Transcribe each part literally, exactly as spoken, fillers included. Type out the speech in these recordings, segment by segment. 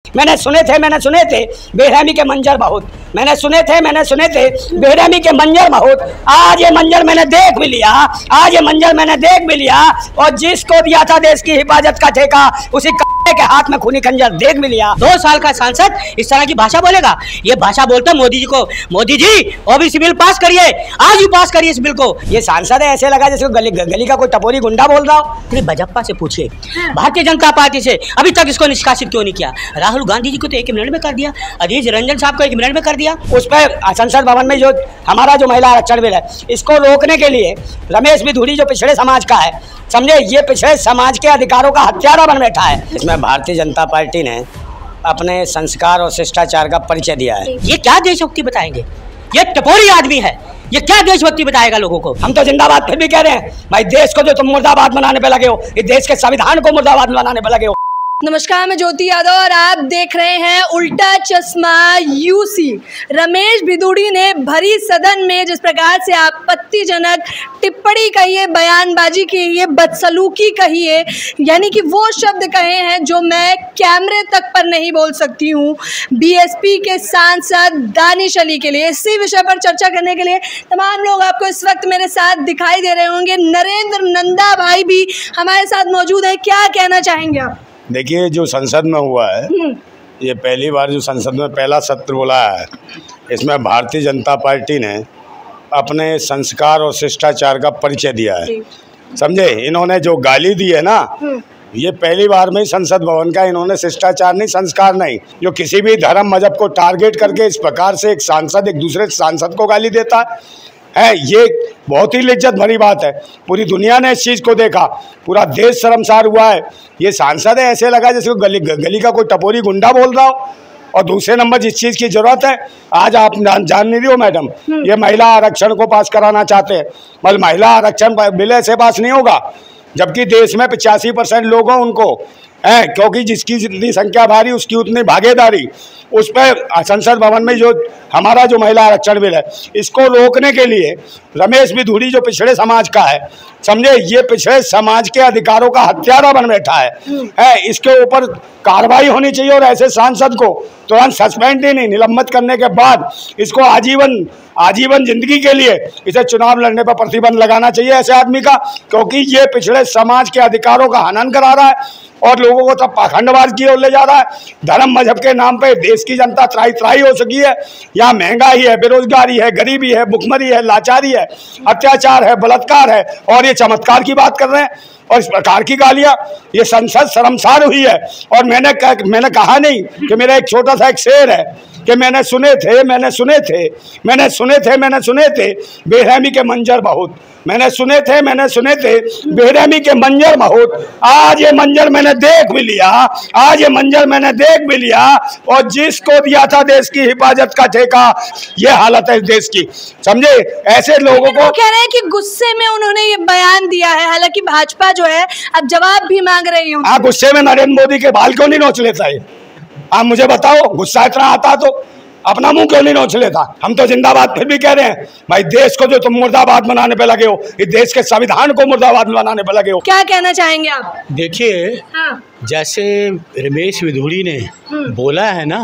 मैंने सुने थे मैंने सुने थे बेरहमी के मंजर बहुत, मैंने सुने थे मैंने सुने थे बेरहमी के मंजर बहुत। आज ये मंजर मैंने देख भी लिया, आज ये मंजर मैंने देख भी लिया। और जिसको दिया था देश की हिफाजत का ठेका, उसी के हाथ में खूनी खंजर देख भी लिया। दो साल का सांसद इस तरह की भाषा बोलेगा? ये भाषा बोलता मोदी जी को, Modi ji OBC bill pass करिए, आज ही पास करिए इस बिल को। ये सांसद है, ऐसे लगा जैसे गली गली का कोई टपोरी गुंडा बोल रहा हो। फिर भाजपा से पूछिए, भारतीय जनता पार्टी से अभी तक इसको निष्कासित क्यों नहीं किया? राहुल गांधी जी को तो एक मिनट में कर दिया, अधीर रंजन साहब को एक मिनट में कर दिया। उस पर संसद भवन में जो हमारा जो महिला आरक्षण बिल है, इसको रोकने के लिए रमेश बिधूड़ी जो पिछड़े समाज का है, समझे, ये पिछड़े समाज के अधिकारों का हत्यारा बन बैठा है। इसमें भारतीय जनता पार्टी ने अपने संस्कार और शिष्टाचार का परिचय दिया है। ये क्या देशभक्ति बताएंगे? ये टपोरी आदमी है, ये क्या देशभक्ति बताएगा लोगों को? हम तो जिंदाबाद फिर भी कह रहे हैं, भाई देश को जो तुम मुर्दाबाद बनाने पे लगे हो, इस देश के संविधान को मुर्दाबाद बनाने पे लगे हो। नमस्कार, मैं ज्योति यादव और आप देख रहे हैं उल्टा चश्मा यूसी। रमेश बिधूड़ी ने भरी सदन में जिस प्रकार से आपत्तिजनक टिप्पणी कही है, बयानबाजी की है, बदसलूकी कही है, यानी कि वो शब्द कहे हैं जो मैं कैमरे तक पर नहीं बोल सकती हूँ। बीएसपी के सांसद दानिश अली के लिए इसी विषय पर चर्चा करने के लिए तमाम लोग आपको इस वक्त मेरे साथ दिखाई दे रहे होंगे। नरेंद्र नंदा भाई भी हमारे साथ मौजूद है, क्या कहना चाहेंगे आप? देखिए, जो संसद में हुआ है, ये पहली बार जो संसद में पहला सत्र बोला है, इसमें भारतीय जनता पार्टी ने अपने संस्कार और शिष्टाचार का परिचय दिया है। समझे, इन्होंने जो गाली दी है ना, ये पहली बार में ही संसद भवन का इन्होंने शिष्टाचार नहीं, संस्कार नहीं। जो किसी भी धर्म मजहब को टारगेट करके इस प्रकार से एक सांसद एक दूसरे सांसद को गाली देता है, ये बहुत ही लिज्जत भरी बात है। पूरी दुनिया ने इस चीज़ को देखा, पूरा देश शर्मसार हुआ है। ये सांसद है, ऐसे लगा जैसे गली गली का कोई टपोरी गुंडा बोल रहा हो। और दूसरे नंबर जिस चीज़ की ज़रूरत है, आज आप जान नहीं रही हो मैडम, ये महिला आरक्षण को पास कराना चाहते हैं। मतलब महिला आरक्षण बिल ऐसे पास नहीं होगा, जबकि देश में पचासी परसेंट लोग हों उनको है, क्योंकि जिसकी जितनी संख्या भारी उसकी उतनी भागीदारी। उस पर संसद भवन में जो हमारा जो महिला आरक्षण बिल है, इसको रोकने के लिए रमेश बिधूड़ी जो पिछड़े समाज का है, समझे, ये पिछड़े समाज के अधिकारों का हत्यारा बन बैठा है, है इसके ऊपर कार्रवाई होनी चाहिए। और ऐसे सांसद को तुरंत सस्पेंड ही नहीं, निलंबित करने के बाद इसको आजीवन आजीवन जिंदगी के लिए इसे चुनाव लड़ने पर प्रतिबंध लगाना चाहिए ऐसे आदमी का, क्योंकि ये पिछड़े समाज के अधिकारों का हनन करा रहा है और लोगों को तब पाखंडवाद की ओर ले जा रहा है। धर्म मजहब के नाम पे देश की जनता त्राही त्राही हो सकी है। यहाँ महंगाई है, बेरोजगारी है, गरीबी है, भुखमरी है, लाचारी है, अत्याचार है, बलात्कार है, और ये चमत्कार की बात कर रहे हैं और इस प्रकार की गालियाँ। ये संसद शर्मसार हुई है। और मैंने कह, मैंने कहा नहीं कि मेरा एक छोटा सा एक शेर है कि मैंने सुने थे मैंने सुने थे मैंने सुने थे मैंने सुने थे बेरहमी के मंजर बहुत, मैंने सुने थे मैंने सुने थे बेरहमी के मंजर बहुत। आज ये मंजर मैंने देख भी लिया, आज ये मंजर मैंने देख भी लिया। और जिसको दिया था देश की हिफाजत का ठेका, ये हालत है इस देश की। समझे, ऐसे लोगों को कह रहे हैं कि गुस्से में उन्होंने ये बयान दिया है, हालांकि भाजपा जो है अब जवाब भी मांग रही है। आप गुस्से में नरेंद्र मोदी के बाल क्यों नहीं नोच लेता है? आप मुझे बताओ, गुस्सा इतना आता तो अपना मुंह क्यों नहीं नोच लेता? हम तो जिंदाबाद फिर भी कह रहे हैं, भाई देश को जो तुम मुर्दाबाद बनाने पे लगे हो, इस देश के संविधान को मुर्दाबाद बनाने पे लगे हो। क्या कहना चाहेंगे आप? देखिए, हाँ। जैसे रमेश बिधूड़ी ने बोला है ना,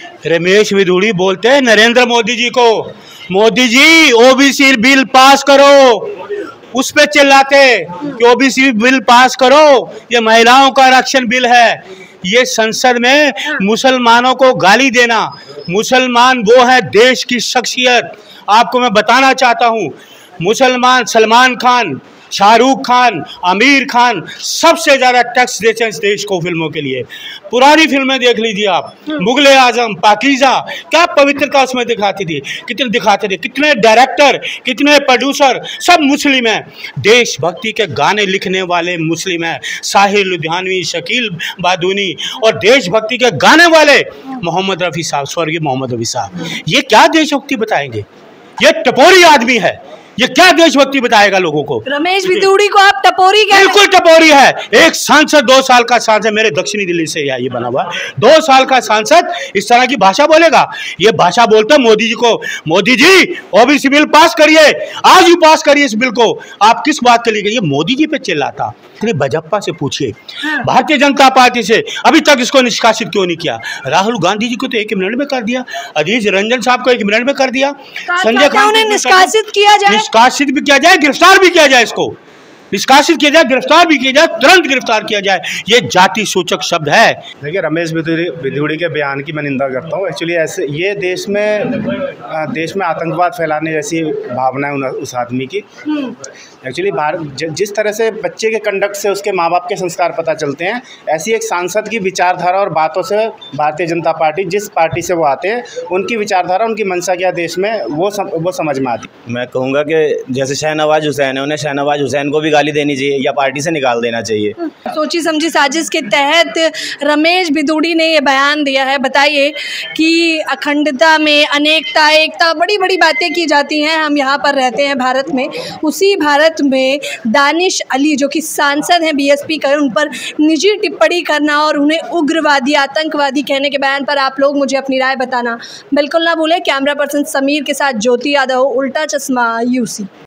रमेश बिधूड़ी बोलते हैं नरेंद्र मोदी जी को, Modi ji OBC bill pass करो, उस पे चिल्लाते कि ओबीसी बिल पास करो, ये महिलाओं का आरक्षण बिल है। ये संसद में मुसलमानों को गाली देना, मुसलमान वो है देश की शख्सियत। आपको मैं बताना चाहता हूँ, मुसलमान सलमान खान, शाहरुख खान, आमिर खान सबसे ज़्यादा टैक्स देते हैं इस देश को फिल्मों के लिए। पुरानी फिल्में देख लीजिए आप, मुगले आजम, पाकीज़ा, क्या पवित्रता उसमें दिखाती थी, कितने दिखाते थे, कितने डायरेक्टर, कितने प्रोड्यूसर सब मुस्लिम हैं। देशभक्ति के गाने लिखने वाले मुस्लिम हैं, साहिर लुधियानवी, शकील बादूनी, और देशभक्ति के गाने वाले मोहम्मद रफ़ी साहब, स्वर्गीय मोहम्मद रफ़ी साहब। ये क्या देशभक्ति बताएंगे? ये टपोरी आदमी है, ये क्या देशभक्ति बताएगा लोगों को? रमेश भिदुड़ी को आप टपोरी कह रहे हैं? बिल्कुल टपोरी है। एक सांसद, दो साल का सांसद, मेरे दक्षिणी दिल्ली से ये बना हुआ, दो साल का सांसद इस तरह की भाषा बोलेगा? ये भाषा बोलते हैं मोदी जी को, Modi ji OBC bill pass करिए, आज ही पास करिए इस बिल को। आप किस बात के लिए गए? ये मोदी जी पे चिल्लाता। इतनी बजप्पा से पूछिए, हाँ। भारतीय जनता पार्टी से अभी तक इसको निष्कासित क्यों नहीं किया? राहुल गांधी जी को तो एक मिनट में कर दिया, अधीर रंजन साहब को एक मिनट में कर दिया, संजय खान उन्हें निष्कासित किया जाए, निष्कासित भी किया जाए, गिरफ्तार भी किया जाए, इसको निष्कासित किया जाए, गिरफ्तार भी किया जाए, तुरंत गिरफ्तार किया जाए। ये जाति सूचक शब्द है। देखिए, रमेश भिदुड़ी के बयान की मैं निंदा करता हूँ। एक्चुअली ऐसे ये देश में देश में आतंकवाद फैलाने जैसी भावना है उस आदमी की। एक्चुअली भारत जिस तरह से बच्चे के कंडक्ट से उसके माँ बाप के संस्कार पता चलते हैं, ऐसी एक सांसद की विचारधारा और बातों से भारतीय जनता पार्टी, जिस पार्टी से वो आते हैं, उनकी विचारधारा, उनकी मंशा क्या देश में, वो सम, वो समझ में आती। मैं कहूँगा कि जैसे शहनवाज हुसैन है, उन्हें शहनवाज हुसैन को भी गाली देनी चाहिए या पार्टी से निकाल देना चाहिए। सोची समझी साजिश के तहत रमेश भिदुड़ी ने ये बयान दिया है। बताइए कि अखंडता में अनेकता, एकता, बड़ी बड़ी बातें की जाती हैं। हम यहाँ पर रहते हैं भारत में, उसी भारत में दानिश अली जो कि सांसद हैं बीएसपी का, उन पर निजी टिप्पणी करना और उन्हें उग्रवादी, आतंकवादी कहने के बयान पर आप लोग मुझे अपनी राय बताना बिल्कुल ना भूलें। कैमरा पर्सन समीर के साथ ज्योति यादव, उल्टा चश्मा यूसी।